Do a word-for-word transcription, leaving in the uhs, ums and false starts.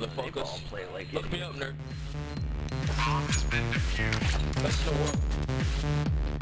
motherfuckers. Play like Look me up, nerd. Bomb has been defused. Let's show up.